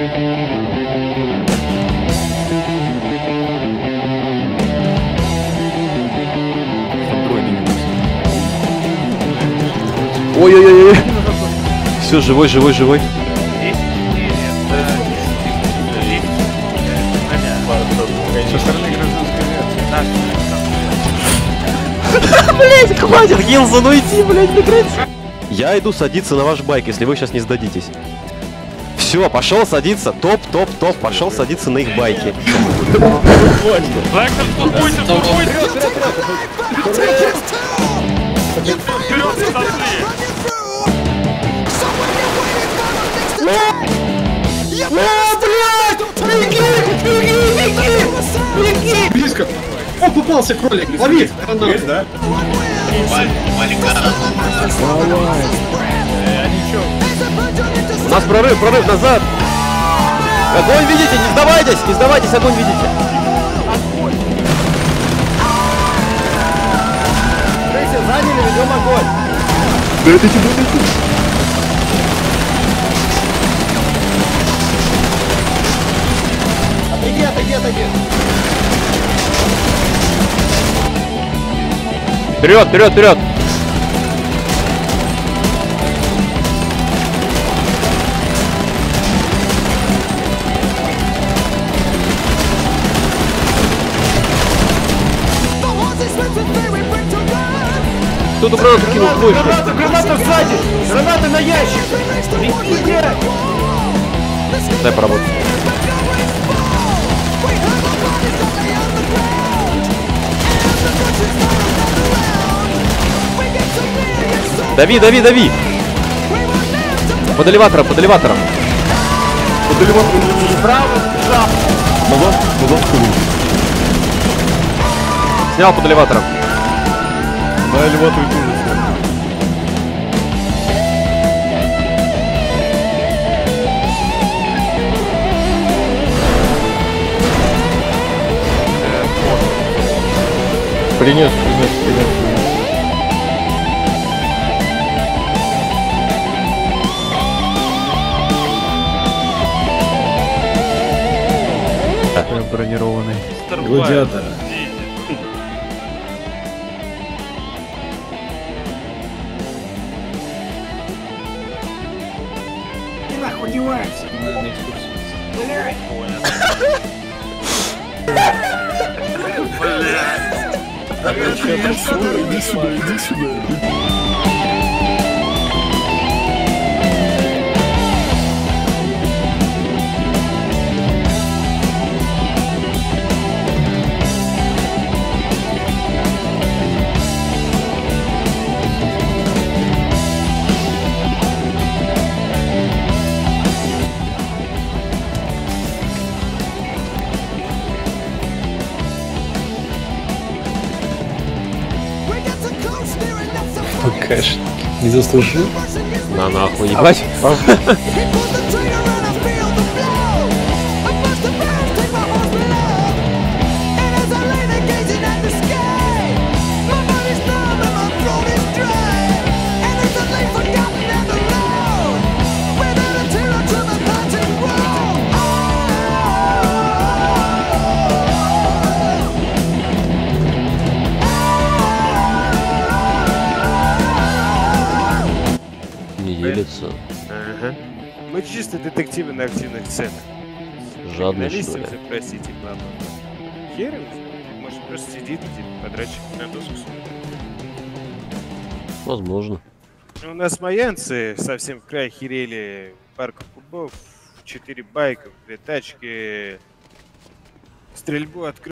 Ой-ой-ой. Все, живой, живой, живой. Со стороны гражданской авиации. Блять, хватит, Гилза, ну иди, блять, прекрати. Я иду садиться на ваш байк, если вы сейчас не сдадитесь. Все, пошел садиться, топ, пошел садиться на их байки. Беги! Близко! О, попался кролик! Лови! Есть, да? У нас прорыв, назад! Огонь видите, не сдавайтесь, огонь видите! Заняли, ведем огонь! Да это тебе найти! Отойди! Вперед! Кто-то гранату кинул с бочки. Граната сзади! Граната на ящик! Дай поработать. Дави! Под элеватором. Право! Назад. Снял под элеватором. На элеваторе тоже. Принес. Бронированный. Гладиатор. Ты нахуй деваешься? Надо на экскурсию. Блядь! Иди сюда. Конечно, не заслужил. На нахуй, ебать. Делится. Ага. Мы чисто детективы на активных сценах. Жадный, что ли? Простите, главное. Хер его знает. Может, просто сидит, типа, подрядчик на доску. Возможно. У нас майянцы совсем в край херели. Парк клубов, 4 байка, 2 тачки. Стрельбу открыл.